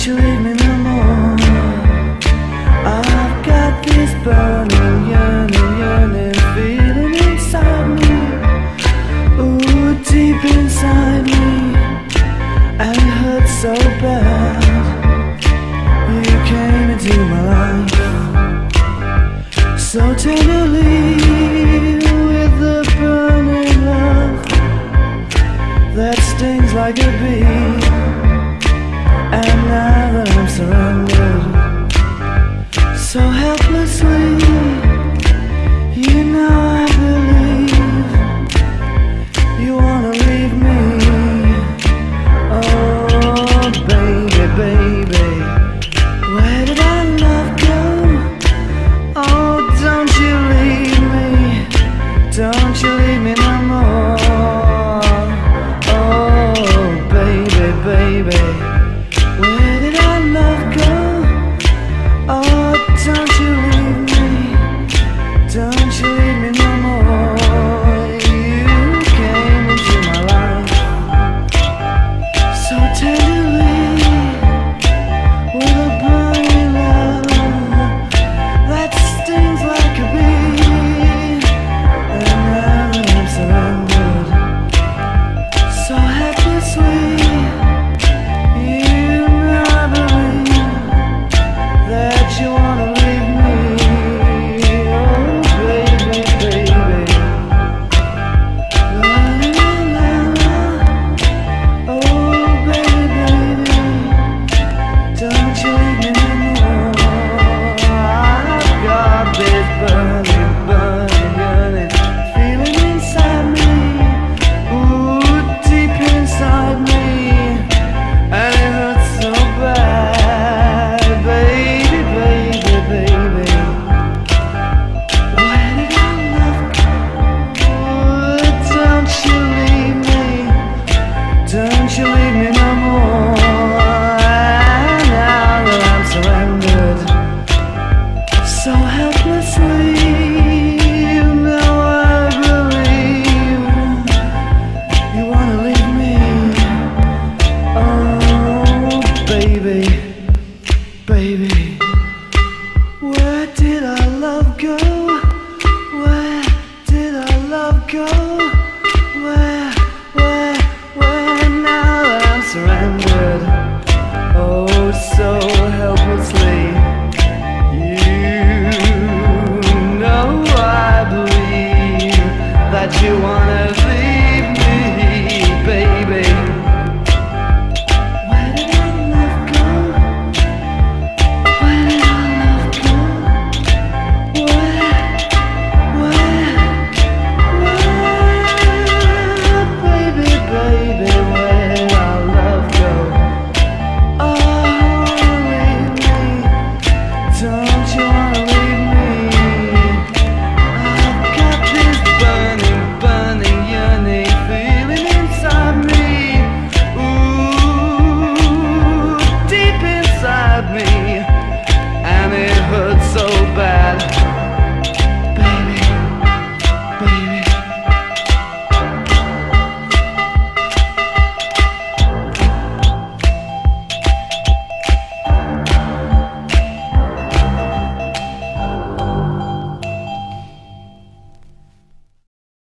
Don't you leave me no more. I've got this burning, yearning feeling inside me. Ooh, deep inside me, and it hurts so bad. You came into my life so tenderly, with the burning love that stings like a bee. And now that I'm surrendered so helplessly, you know I believe you wanna leave me. Oh baby, baby, where did our love go? Oh, don't you leave me, don't you leave me no more. Oh baby, baby, where did our love go? Oh, don't you leave me, don't you leave me no more. You came into my life so tenderly, with a burning love that stings like a bee. And now that I'm surrendered so helplessly, you wanna leave me. Oh baby, baby, la la la la. Oh baby, baby, don't you leave me no more. I've got this burning, burning feeling inside me. Ooh, deep inside me, and it hurts so bad, baby, baby. Where did our love go? Don't you leave me, don't you leave me